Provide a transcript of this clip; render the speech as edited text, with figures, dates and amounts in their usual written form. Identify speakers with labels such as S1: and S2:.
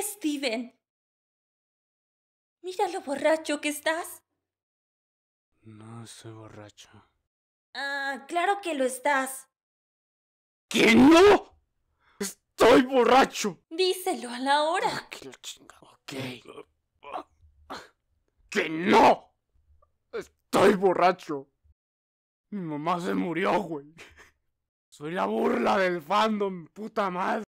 S1: Steven. Mira lo borracho que estás.
S2: No estoy borracho.
S1: Ah, claro que lo estás.
S2: ¿Que no? ¡Estoy borracho!
S1: Díselo a la hora.
S2: ¡Que la chingada! Ok. ¡Que no! ¡Estoy borracho! Mi mamá se murió, güey. Soy la burla del fandom, puta madre.